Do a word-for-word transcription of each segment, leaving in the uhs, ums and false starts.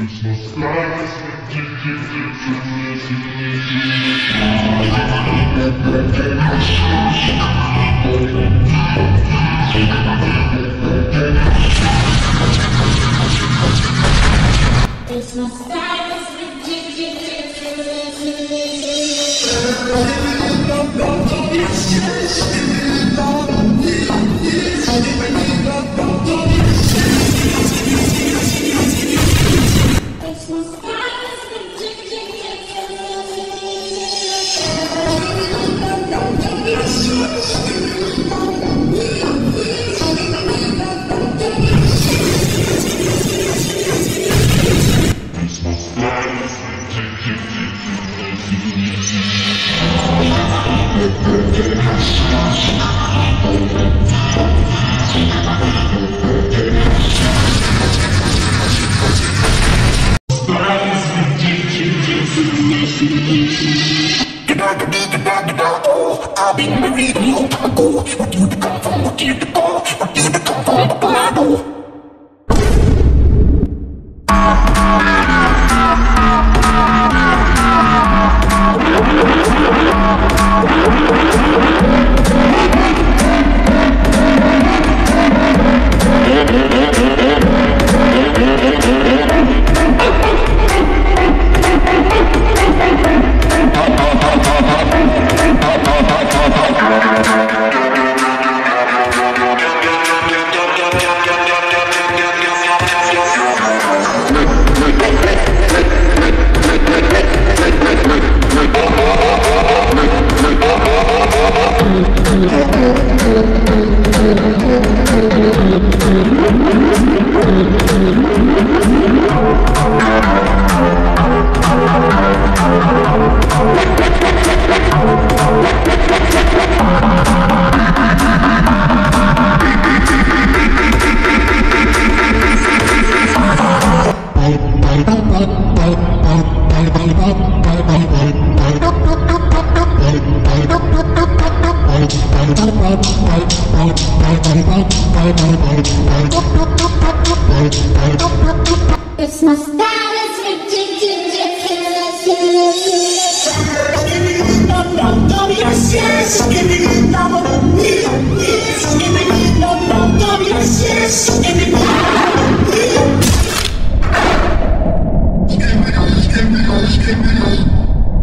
I've been married a long time ago. Where do you come from? Where do you go? Where do you come from? Colorado. It's my style, it's ridiculous. No, no, no, yes, yes. Skibidi battle, skibidi, no, no, no, yes, yes. Skibidi battle, skibidi, skibidi, skibidi.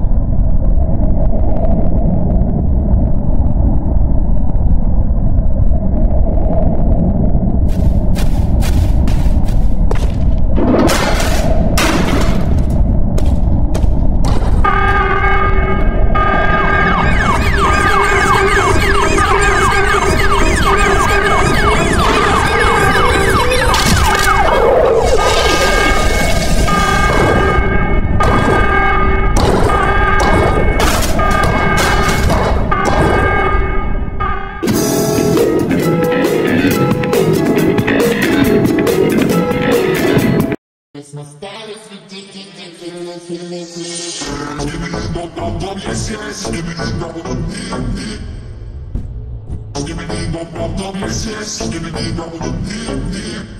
My style is ridiculous. Skibidi battle, yes, yes. Skibidi battle, skibidi battle, yes, yes. Skibidi battle.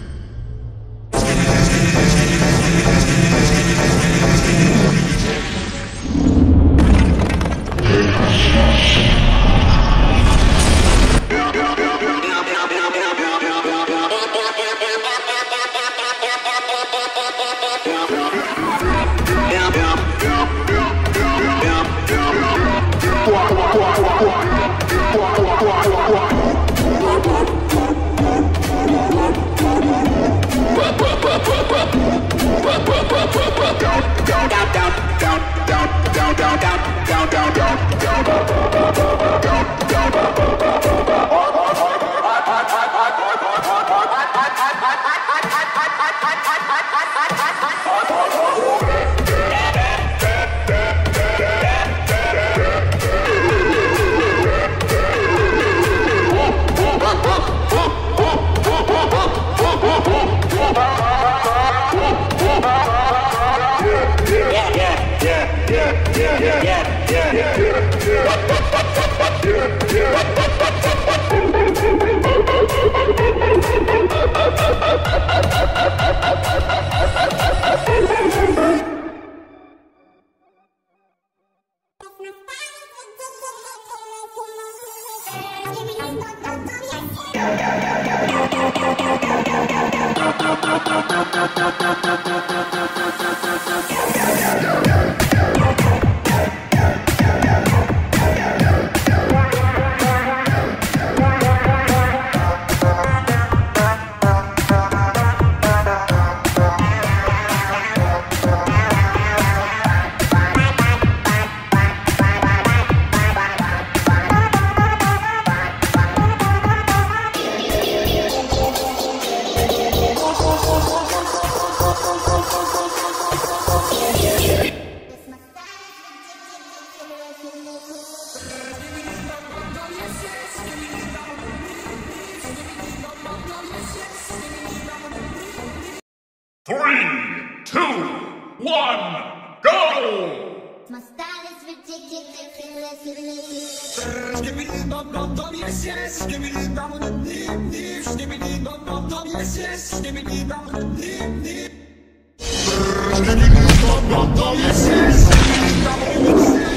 Three, two, one, go! My style is ridiculous. Skibidi bum bum bum yes yes. Skibidi bum bum nim nim. Skibidi bum bum bum yes yes. Skibidi bum bum nim nim. Skibidi bum bum bum yes yes. Skibidi bum bum yes yes.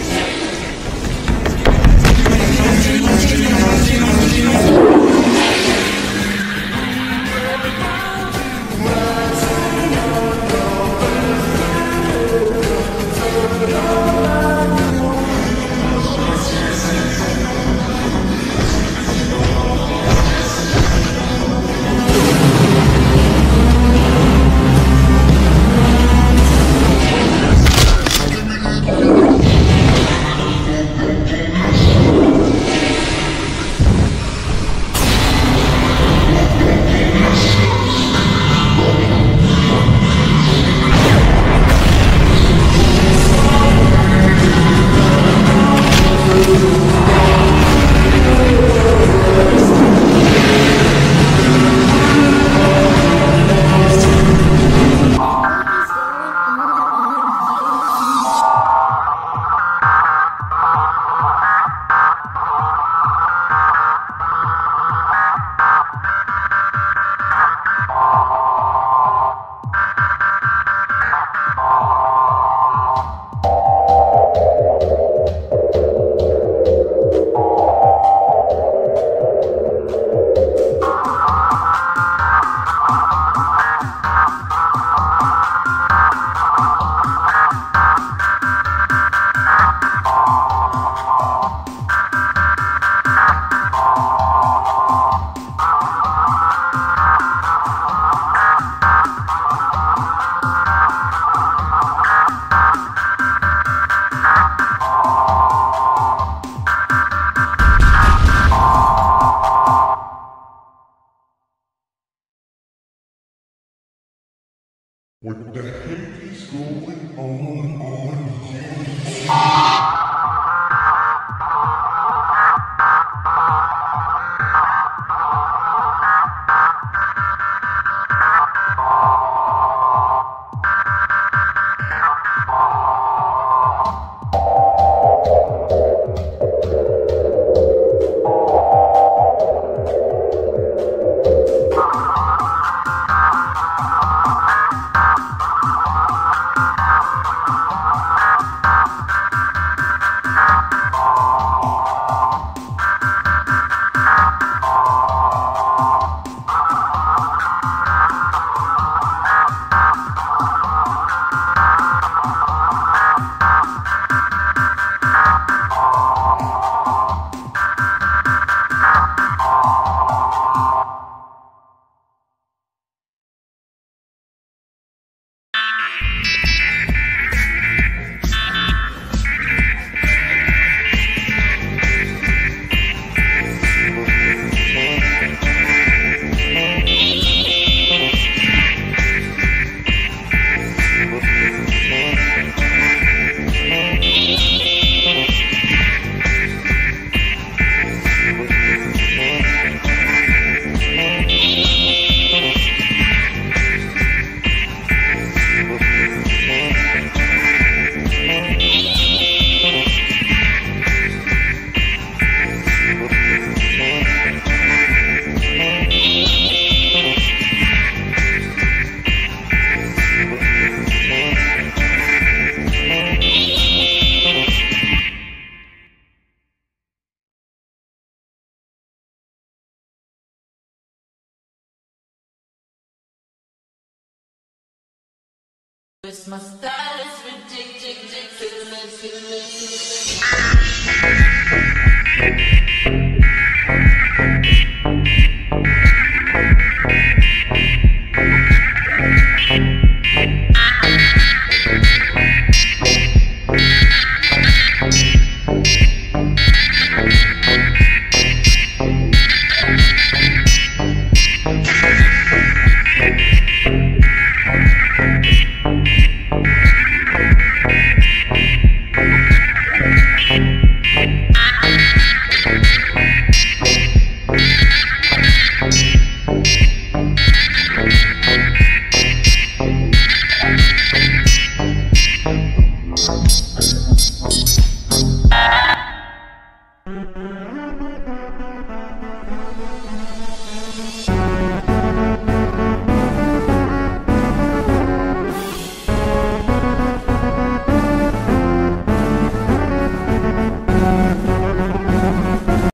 What the heck is going on on here? It's my style, it's ridiculous, ridiculous, ridiculous.